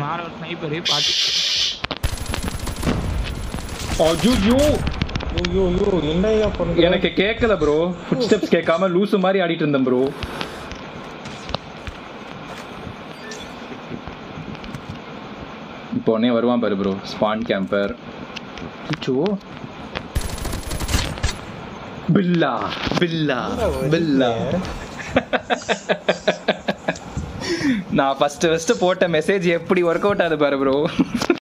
மேல ஒரு ஸ்னைப்பர் பாத்து. ஐயோ ஐயோ என்னையா பண்ற? எனக்கு கேட்கல ப்ரோ. ஃபுட் ஸ்டெப்ஸ் கேட்காம லூசு மாதிரி ஆடிட்டு இருந்தேன் ப்ரோ. இப்போ உடனே வருவான் பாரு ப்ரோ. Span camber. அச்சோ பில்லா பில்லா பில்லா. நான் ஃபர்ஸ்ட் போட்ட மெசேஜ் எப்படி ஒர்க் அவுட் ஆகுது பாரு ப்ரோ.